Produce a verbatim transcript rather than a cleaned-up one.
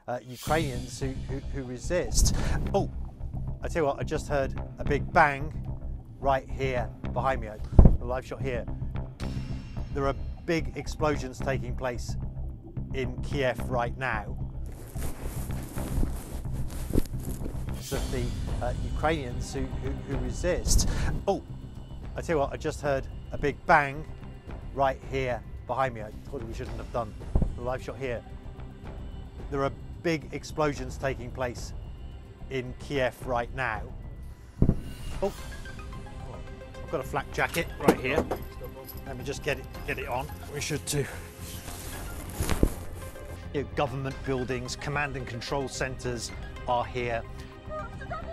uh, Ukrainians who, who, who resist. Oh, I tell you what, I just heard a big bang right here behind me. A live shot here. There are big explosions taking place in Kiev right now. Of the uh, Ukrainians who, who, who resist. Oh, I tell you what, I just heard a big bang right here behind me. I thought we shouldn't have done a live shot here. There are big explosions taking place in Kiev right now. Oh, I've got a flak jacket right here. Let me just get it, get it on. We should too. You know, government buildings, command and control centres are here.